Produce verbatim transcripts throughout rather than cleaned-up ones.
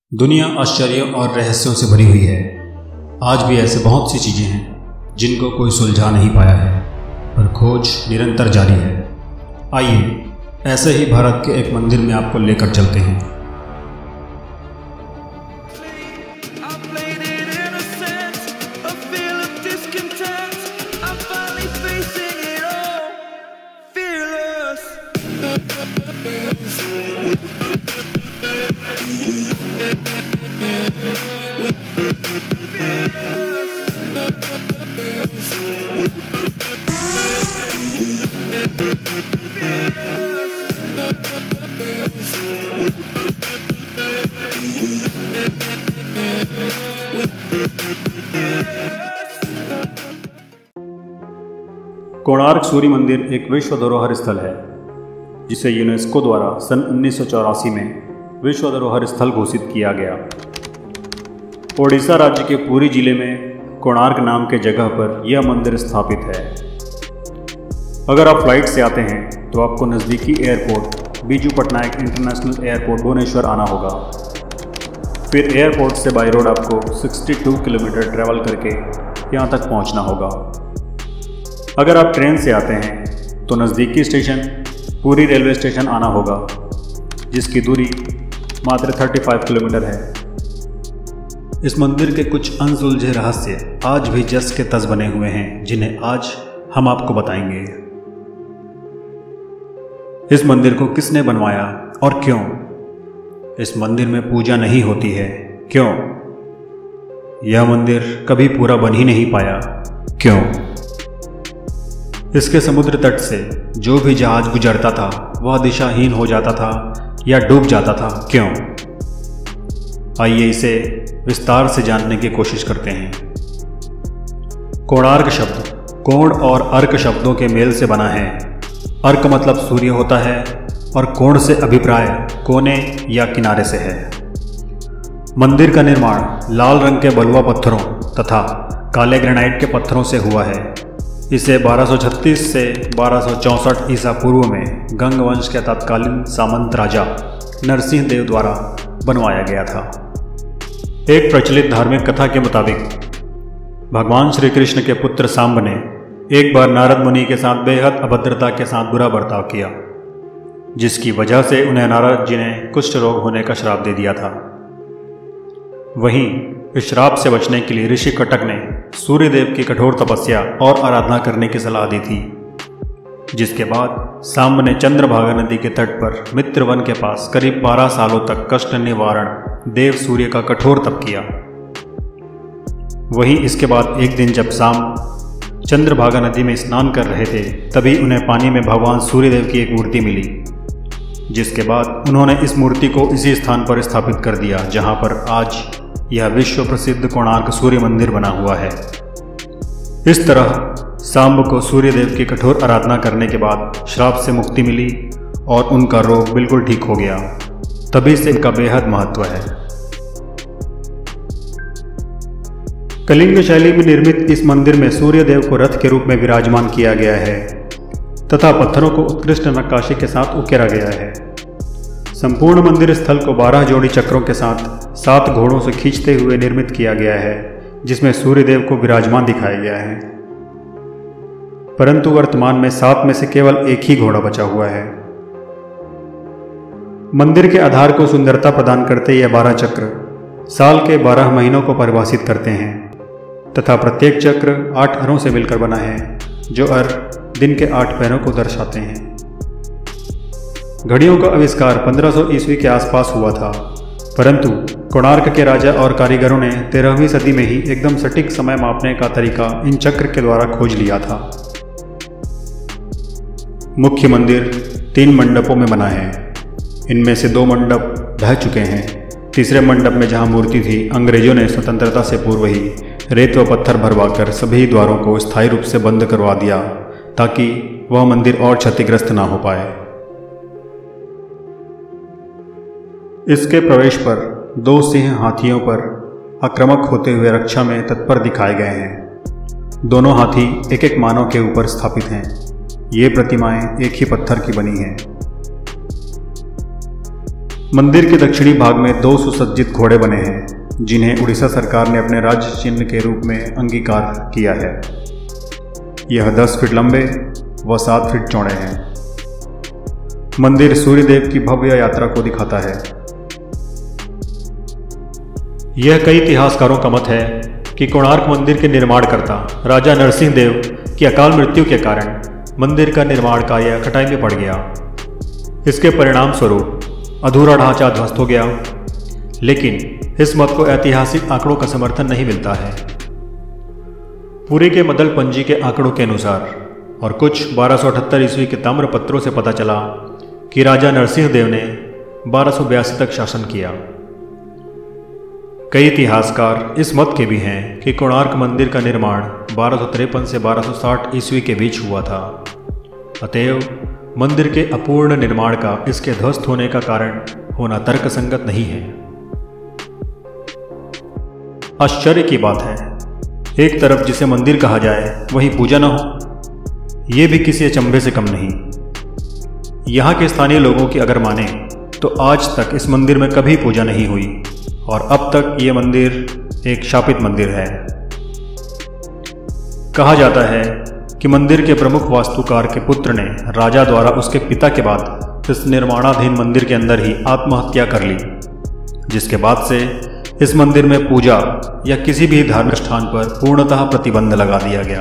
दुनिया आश्चर्य और रहस्यों से भरी हुई है। आज भी ऐसे बहुत सी चीज़ें हैं जिनको कोई सुलझा नहीं पाया है, पर खोज निरंतर जारी है। आइए ऐसे ही भारत के एक मंदिर में आपको लेकर चलते हैं। कोणार्क सूर्य मंदिर एक विश्व धरोहर स्थल है, जिसे यूनेस्को द्वारा सन उन्नीस सौ चौरासी में विश्व धरोहर स्थल घोषित किया गया। ओडिशा राज्य के पुरी जिले में कोणार्क नाम के जगह पर यह मंदिर स्थापित है। अगर आप फ्लाइट से आते हैं तो आपको नज़दीकी airport Biju Patnaik international airport Bhubaneswar आना होगा। फिर एयरपोर्ट से बाई रोड आपको बासठ किलोमीटर ट्रैवल करके यहाँ तक पहुँचना होगा। अगर आप ट्रेन से आते हैं तो नज़दीकी स्टेशन पुरी रेलवे स्टेशन आना होगा, जिसकी दूरी मात्र पैंतीस किलोमीटर है। इस मंदिर के कुछ अनसुलझे रहस्य आज भी जस के तस बने हुए हैं, जिन्हें आज हम आपको बताएंगे। इस मंदिर को किसने बनवाया और क्यों? इस मंदिर में पूजा नहीं होती है, क्यों? यह मंदिर कभी पूरा बन ही नहीं पाया, क्यों? इसके समुद्र तट से जो भी जहाज गुजरता था वह दिशाहीन हो जाता था या डूब जाता था, क्यों? आइए इसे विस्तार से जानने की कोशिश करते हैं। कोणार्क शब्द कोण और अर्क शब्दों के मेल से बना है। अर्क मतलब सूर्य होता है और कोण से अभिप्राय कोने या किनारे से है। मंदिर का निर्माण लाल रंग के बलुआ पत्थरों तथा काले ग्रेनाइट के पत्थरों से हुआ है। इसे बारह सौ छत्तीस से बारह सौ चौंसठ ईसा पूर्व में गंग वंश के तत्कालीन सामंत राजा नरसिंह देव द्वारा बनवाया गया था। एक प्रचलित धार्मिक कथा के मुताबिक भगवान श्री कृष्ण के पुत्र सांब ने एक बार नारद मुनि के साथ बेहद अभद्रता के साथ बुरा बर्ताव किया, जिसकी वजह से उन्हें नारद जी ने कुष्ठ रोग होने का श्राप दे दिया था। वहीं इस श्राप से बचने के लिए ऋषि कटक ने सूर्यदेव की कठोर तपस्या और आराधना करने की सलाह दी थी, जिसके बाद सांब ने चंद्रभागा नदी के तट पर मित्रवन के पास करीब बारह सालों तक कष्ट निवारण देव सूर्य का कठोर तप किया। वहीं इसके बाद एक दिन जब सांब चंद्रभागा नदी में स्नान कर रहे थे, तभी उन्हें पानी में भगवान सूर्यदेव की एक मूर्ति मिली, जिसके बाद उन्होंने इस मूर्ति को इसी स्थान पर स्थापित कर दिया जहां पर आज यह विश्व प्रसिद्ध कोणार्क सूर्य मंदिर बना हुआ है। इस तरह सांब को सूर्यदेव की कठोर आराधना करने के बाद श्राप से मुक्ति मिली और उनका रोग बिल्कुल ठीक हो गया। तभी से इनका बेहद महत्व है। कलिंग शैली में निर्मित इस मंदिर में सूर्यदेव को रथ के रूप में विराजमान किया गया है तथा पत्थरों को उत्कृष्ट नक्काशी के साथ उकेरा गया है। संपूर्ण मंदिर स्थल को बारह जोड़ी चक्रों के साथ सात घोड़ों से खींचते हुए निर्मित किया गया है, जिसमें सूर्यदेव को विराजमान दिखाया गया है। परंतु वर्तमान में सात में से केवल एक ही घोड़ा बचा हुआ है। मंदिर के आधार को सुंदरता प्रदान करते ये बारह चक्र साल के बारह महीनों को परिभाषित करते हैं तथा प्रत्येक चक्र आठ अरों से मिलकर बना है, जो अर दिन के आठ पहरों को दर्शाते हैं। घड़ियों का आविष्कार पंद्रह सौ ईस्वी के आसपास हुआ था, परंतु कोणार्क के राजा और कारीगरों ने तेरहवीं सदी में ही एकदम सटीक समय मापने का तरीका इन चक्र के द्वारा खोज लिया था। मुख्य मंदिर तीन मंडपों में बना है। इनमें से दो मंडप ढह चुके हैं। तीसरे मंडप में जहां मूर्ति थी, अंग्रेजों ने स्वतंत्रता से पूर्व ही रेत व पत्थर भरवाकर सभी द्वारों को स्थायी रूप से बंद करवा दिया, ताकि वह मंदिर और क्षतिग्रस्त ना हो पाए। इसके प्रवेश पर दो सिंह हाथियों पर आक्रामक होते हुए रक्षा में तत्पर दिखाए गए हैं। दोनों हाथी एक एक मानव के ऊपर स्थापित हैं। ये प्रतिमाएं एक ही पत्थर की बनी हैं। मंदिर के दक्षिणी भाग में दो सुसज्जित घोड़े बने हैं जिन्हें उड़ीसा सरकार ने अपने राज्य चिन्ह के रूप में अंगीकार किया है। यह दस फीट लंबे व सात फीट चौड़े हैं। मंदिर सूर्यदेव की भव्य यात्रा को दिखाता है। यह कई इतिहासकारों का मत है कि कोणार्क मंदिर के निर्माणकर्ता राजा नरसिंह देव की अकाल मृत्यु के कारण मंदिर का निर्माण कार्य कटाई में पड़ गया। इसके परिणाम स्वरूप अधूरा ढांचा ध्वस्त हो गया, लेकिन इस मत को ऐतिहासिक आंकड़ों का समर्थन नहीं मिलता है। पुरी के मदल पंजी के आंकड़ों के अनुसार और कुछ बारह सौ अठहत्तर ईस्वी के ताम्र पत्रों से पता चला कि राजा नरसिंह देव ने बारह सौ बयासी तक शासन किया। कई इतिहासकार इस मत के भी हैं कि कोणार्क मंदिर का निर्माण बारह सौ तिरपन से बारह सौ साठ ईस्वी के बीच हुआ था। अतएव मंदिर के अपूर्ण निर्माण का इसके ध्वस्त होने का कारण होना तर्कसंगत नहीं है। आश्चर्य की बात है, एक तरफ जिसे मंदिर कहा जाए वहीं पूजा न हो, ये भी किसी अचंभे से कम नहीं। यहाँ के स्थानीय लोगों की अगर माने तो आज तक इस मंदिर में कभी पूजा नहीं हुई और अब तक ये मंदिर एक शापित मंदिर है। कहा जाता है कि मंदिर के प्रमुख वास्तुकार के पुत्र ने राजा द्वारा उसके पिता के बाद इस निर्माणाधीन मंदिर के अंदर ही आत्महत्या कर ली, जिसके बाद से इस मंदिर में पूजा या किसी भी धार्मिक स्थान पर पूर्णतः प्रतिबंध लगा दिया गया।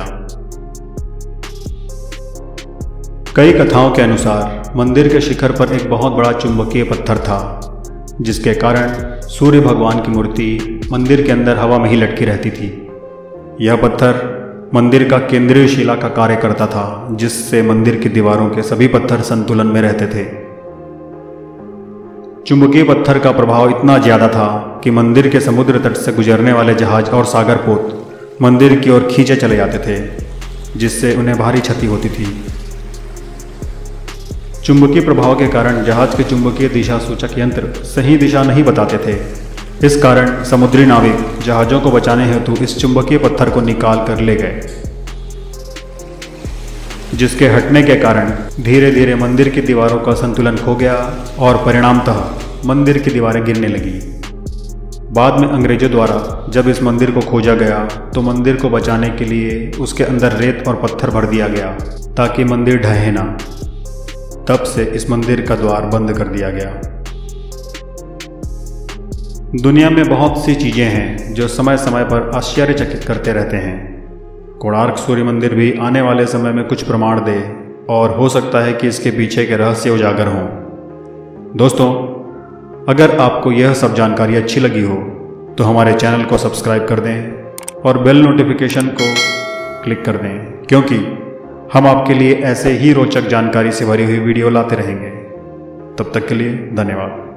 कई कथाओं के अनुसार मंदिर के शिखर पर एक बहुत बड़ा चुंबकीय पत्थर था, जिसके कारण सूर्य भगवान की मूर्ति मंदिर के अंदर हवा में ही लटकी रहती थी। यह पत्थर मंदिर का केंद्रीय शिला का कार्य करता था, जिससे मंदिर की दीवारों के सभी पत्थर संतुलन में रहते थे। चुंबकीय पत्थर का प्रभाव इतना ज्यादा था कि मंदिर के समुद्र तट से गुजरने वाले जहाज और सागरपोत मंदिर की ओर खींचे चले जाते थे, जिससे उन्हें भारी क्षति होती थी। चुंबकीय प्रभाव के कारण जहाज के चुंबकीय दिशा सूचक यंत्र सही दिशा नहीं बताते थे। इस कारण समुद्री नाविक जहाज़ों को बचाने हेतु इस चुंबकीय पत्थर को निकाल कर ले गए, जिसके हटने के कारण धीरे धीरे मंदिर की दीवारों का संतुलन खो गया और परिणामतः मंदिर की दीवारें गिरने लगी। बाद में अंग्रेजों द्वारा जब इस मंदिर को खोजा गया तो मंदिर को बचाने के लिए उसके अंदर रेत और पत्थर भर दिया गया ताकि मंदिर ढहे ना। तब से इस मंदिर का द्वार बंद कर दिया गया। दुनिया में बहुत सी चीज़ें हैं जो समय समय पर आश्चर्यचकित करते रहते हैं। कोणार्क सूर्य मंदिर भी आने वाले समय में कुछ प्रमाण दे और हो सकता है कि इसके पीछे के रहस्य उजागर हों। दोस्तों, अगर आपको यह सब जानकारी अच्छी लगी हो तो हमारे चैनल को सब्सक्राइब कर दें और बेल नोटिफिकेशन को क्लिक कर दें, क्योंकि हम आपके लिए ऐसे ही रोचक जानकारी से भरी हुई वीडियो लाते रहेंगे। तब तक के लिए धन्यवाद।